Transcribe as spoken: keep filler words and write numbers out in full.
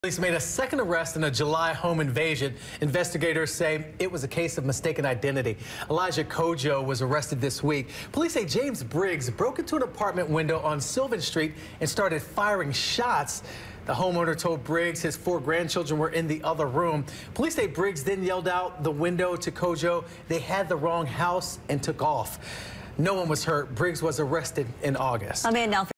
Police made a second arrest in a July home invasion. Investigators say it was a case of mistaken identity. Elijah Kojo was arrested this week. Police say James Briggs broke into an apartment window on Sylvan Street and started firing shots. The homeowner told Briggs his four grandchildren were in the other room. Police say Briggs then yelled out the window to Kojo they had the wrong house and took off. No one was hurt. Briggs was arrested in August. I'm in now.